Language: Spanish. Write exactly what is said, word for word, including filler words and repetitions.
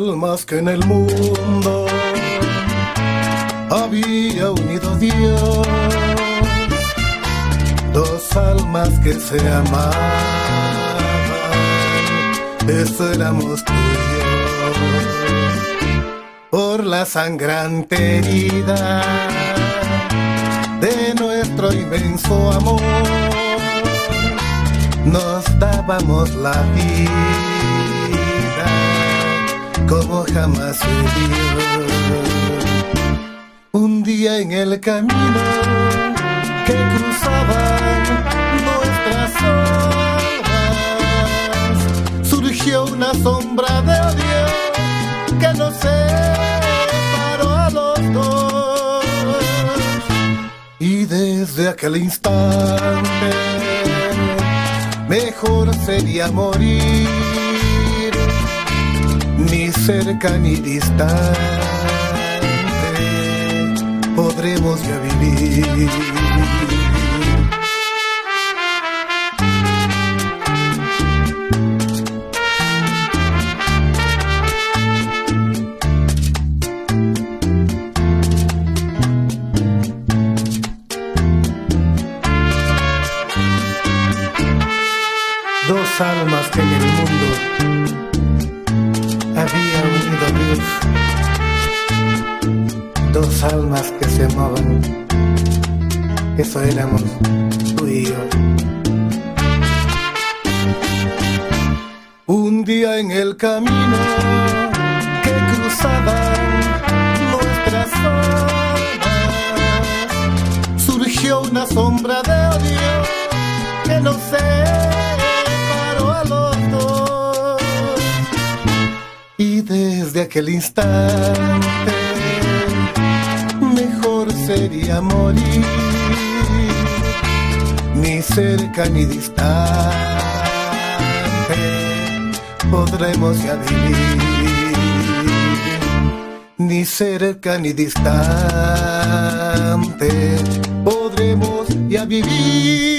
almas que en el mundo había unido Dios, dos almas que se amaban, eso éramos tú y yo. Por la sangrante herida de nuestro inmenso amor, nos dábamos la vida como jamás se dio. Un día en el camino que cruzaban nuestras almas, surgió una sombra de odio que nos separó a los dos. Y desde aquel instante mejor sería morir, ni cerca ni distante podremos ya vivir. Dos almas que en el mundo había unido Dios, dos almas que se amaban, eso éramos tú y yo. Un día en el camino que cruzaban nuestras almas, surgió una sombra de odio que no sé a los dos. Y desde aquel instante mejor sería morir, ni cerca ni distante podremos ya vivir, ni cerca ni distante podremos ya vivir.